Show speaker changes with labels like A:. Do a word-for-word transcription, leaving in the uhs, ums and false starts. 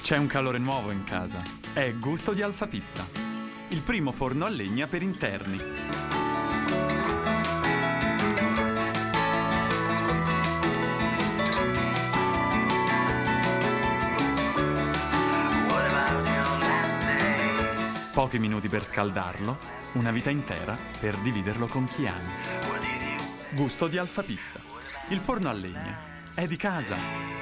A: C'è un calore nuovo in casa. È Gusto di Alfa Pizza. Il primo forno a legna per interni. Pochi minuti per scaldarlo, una vita intera per dividerlo con chi ami. Gusto di Alfa Pizza. Il forno a legna. È di casa.